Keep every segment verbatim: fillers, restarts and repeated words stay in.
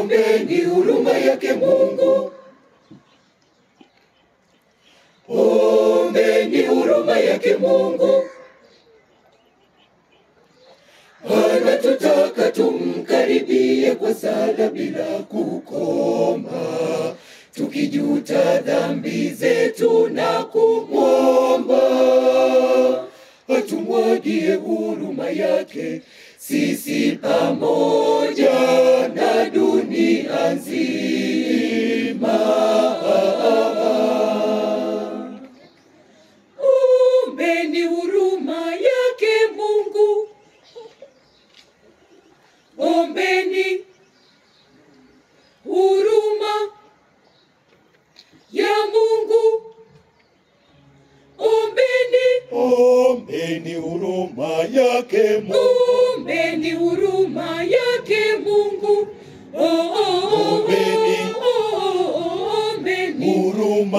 Ombeni huruma yake Mungu. Ombeni huruma yake Mungu. Anatutaka tumkaribie kwa sala bila kukoma, tukijuta dhambi zetu na kumwomba atumwagie huruma yake sisi pamoja na dunia nzima. Ombeni huruma yake Mungu. Ombeni huruma ya Mungu. Ombeni, ombeni huruma yake Mungu. Ombeni huruma yake Mungu. Oh, oh, oh, Ombeni, oh, oh, ombeni huruma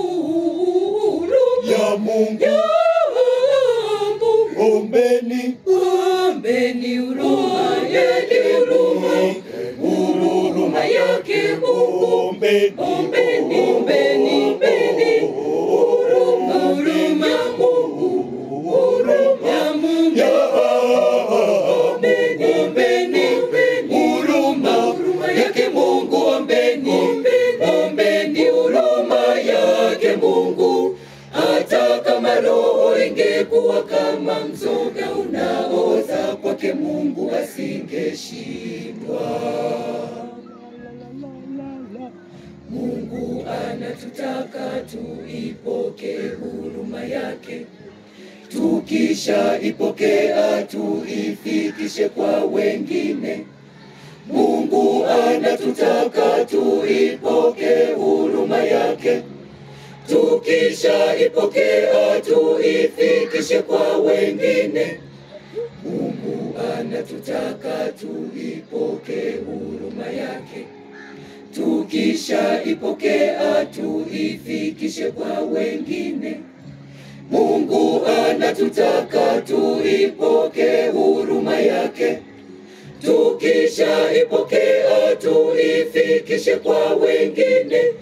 ya Mungu. ya Mungu. Ombeni, Ombeni huruma yake huruma, huruma yake Mungu. ombeni, Ombeni, ombeni, ombeni huruma, huruma ya Mungu, huruma ya Mungu. Ombeni, ombeni, huruma, huruma yake Mungu. Ombeni, ombeni huruma yake Mungu. Hata kama roho ingekuwa kama mzoga unaoza, kwake Mungu asingeshindwa. Mungu anatutaka tuipoke huruma yake, tukisha ipokea tuifikishe kwa wengine. Mungu anatutaka tuipoke huruma yake, tukisha ipokea tuifikishe kwa wengine. Mungu anatutaka tuipoke huruma yake, tukisha ipokea tuifikishe kwa wengine. Mungu anatutaka tuipoke huruma yake, tukisha ipokea tuifikishe kwa wengine.